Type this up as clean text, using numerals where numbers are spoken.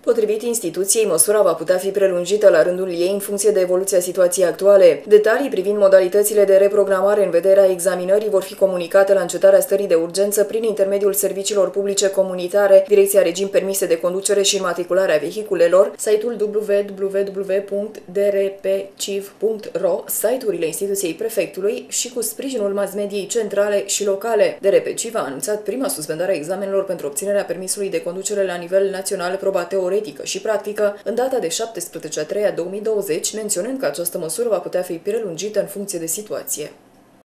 Potrivit instituției, măsura va putea fi prelungită la rândul ei în funcție de evoluția situației actuale. Detalii privind modalitățile de reprogramare în vederea examinării vor fi comunicate la încetarea stării de urgență prin intermediul serviciilor publice comunitare, Direcția Regim Permise de Conducere și Înmatricularea Vehiculelor, site-ul www.drpciv.ro, site-urile instituției prefectului și cu sprijinul mass-mediei centrale și locale. DRPCIV a anunțat prima suspendare a examenelor pentru obținerea permisului de conducere la nivel național, proba teoretică și practică, în data de 17/3/2020, menționând că această măsură va putea fi prelungită în funcție de situație.